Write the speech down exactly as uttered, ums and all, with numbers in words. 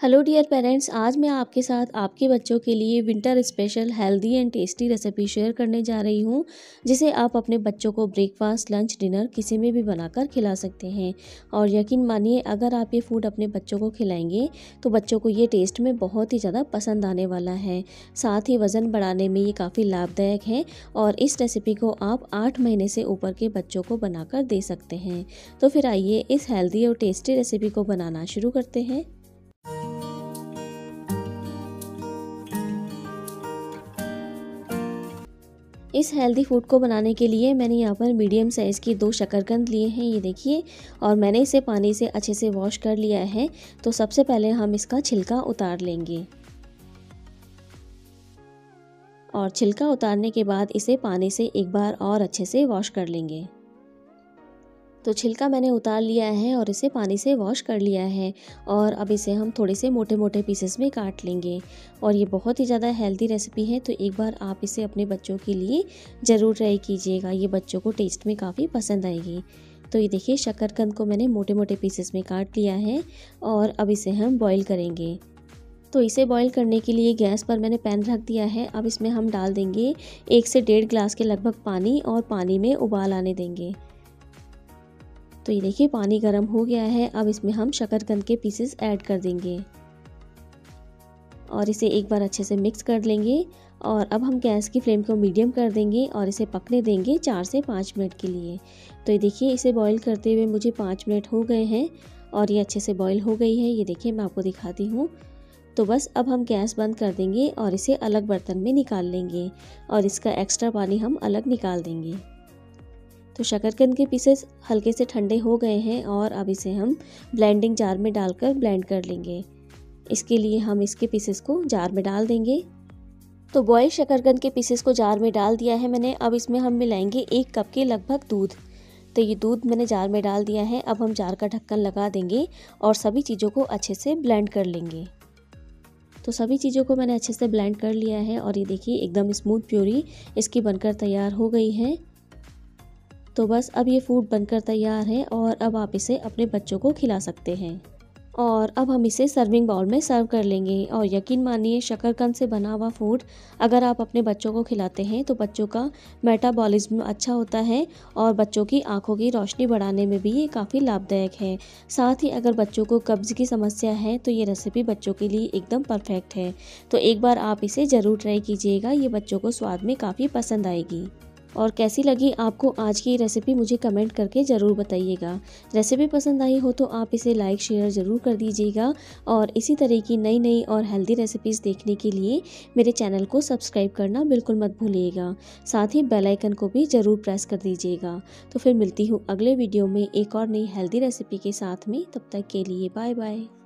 Hello dear parents, आज मैं आपके साथ आपके बच्चों के लिए winter special healthy and tasty recipe share करने जा रही हूँ, जिसे आप अपने बच्चों को ब्रेकफास्ट, लंच, डिनर किसी में भी बनाकर खिला सकते हैं। और यकीन मानिए, अगर आप ये फूड अपने बच्चों को खिलाएंगे तो बच्चों को ये टेस्ट में बहुत ही ज़्यादा पसंद आने वाला है। साथ ही वज़न बढ़ाने में ये काफ़ी लाभदायक है और इस रेसिपी को आप आठ महीने से ऊपर के बच्चों को बनाकर दे सकते हैं। तो फिर आइए इस हेल्दी और टेस्टी रेसिपी को बनाना शुरू करते हैं। इस हेल्दी फूड को बनाने के लिए मैंने यहाँ पर मीडियम साइज़ की दो शकरकंद लिए हैं, ये देखिए। और मैंने इसे पानी से अच्छे से वॉश कर लिया है। तो सबसे पहले हम इसका छिलका उतार लेंगे और छिलका उतारने के बाद इसे पानी से एक बार और अच्छे से वॉश कर लेंगे। तो छिलका मैंने उतार लिया है और इसे पानी से वॉश कर लिया है। और अब इसे हम थोड़े से मोटे मोटे पीसेस में काट लेंगे। और ये बहुत ही ज़्यादा हेल्दी रेसिपी है, तो एक बार आप इसे अपने बच्चों के लिए ज़रूर ट्राई कीजिएगा। ये बच्चों को टेस्ट में काफ़ी पसंद आएगी। तो ये देखिए, शकरकंद को मैंने मोटे मोटे पीसेस में काट लिया है और अब इसे हम बॉईल करेंगे। तो इसे बॉईल करने के लिए गैस पर मैंने पैन रख दिया है। अब इसमें हम डाल देंगे एक से डेढ़ गिलास के लगभग पानी और पानी में उबाल आने देंगे। तो ये देखिए, पानी गर्म हो गया है। अब इसमें हम शकरकंद के पीसेस ऐड कर देंगे और इसे एक बार अच्छे से मिक्स कर लेंगे। और अब हम गैस की फ्लेम को मीडियम कर देंगे और इसे पकने देंगे चार से पाँच मिनट के लिए। तो ये देखिए, इसे बॉईल करते हुए मुझे पाँच मिनट हो गए हैं और ये अच्छे से बॉईल हो गई है। ये देखिए, मैं आपको दिखाती हूँ। तो बस अब हम गैस बंद कर देंगे और इसे अलग बर्तन में निकाल लेंगे और इसका एक्स्ट्रा पानी हम अलग निकाल देंगे। तो शकरकंद के पीसेस हल्के से ठंडे हो गए हैं और अब इसे हम ब्लेंडिंग जार में डालकर ब्लेंड कर लेंगे। इसके लिए हम इसके पीसेस को जार में डाल देंगे। तो बॉयल शकरकंद के पीसेस को जार में डाल दिया है मैंने। अब इसमें हम मिलाएंगे एक कप के लगभग दूध। तो ये दूध मैंने जार में डाल दिया है। अब हम जार का ढक्कन लगा देंगे और सभी चीज़ों को अच्छे से ब्लेंड कर लेंगे। तो सभी चीज़ों को मैंने अच्छे से ब्लेंड कर लिया है और ये देखिए, एकदम स्मूथ प्यूरी इसकी बनकर तैयार हो गई है। तो बस अब ये फूड बनकर तैयार है और अब आप इसे अपने बच्चों को खिला सकते हैं। और अब हम इसे सर्विंग बाउल में सर्व कर लेंगे। और यकीन मानिए, शकरकंद से बना हुआ फूड अगर आप अपने बच्चों को खिलाते हैं तो बच्चों का मेटाबॉलिज्म अच्छा होता है और बच्चों की आंखों की रोशनी बढ़ाने में भी ये काफ़ी लाभदायक है। साथ ही अगर बच्चों को कब्ज़ की समस्या है तो ये रेसिपी बच्चों के लिए एकदम परफेक्ट है। तो एक बार आप इसे ज़रूर ट्राई कीजिएगा, ये बच्चों को स्वाद में काफ़ी पसंद आएगी। और कैसी लगी आपको आज की रेसिपी मुझे कमेंट करके ज़रूर बताइएगा। रेसिपी पसंद आई हो तो आप इसे लाइक शेयर ज़रूर कर दीजिएगा। और इसी तरह की नई नई और हेल्दी रेसिपीज़ देखने के लिए मेरे चैनल को सब्सक्राइब करना बिल्कुल मत भूलिएगा। साथ ही बेल आइकन को भी ज़रूर प्रेस कर दीजिएगा। तो फिर मिलती हूँ अगले वीडियो में एक और नई हेल्दी रेसिपी के साथ में। तब तक के लिए बाय बाय।